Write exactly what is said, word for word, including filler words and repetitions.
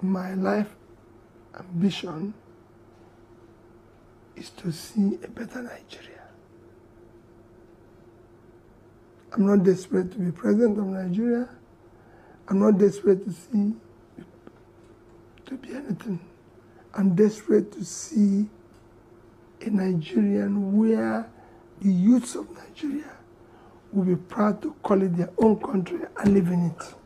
my life ambition is to see a better Nigeria. I'm not desperate to be president of Nigeria. I'm not desperate to see, to be anything. I'm desperate to see a Nigerian where the youths of Nigeria will be proud to call it their own country and live in it.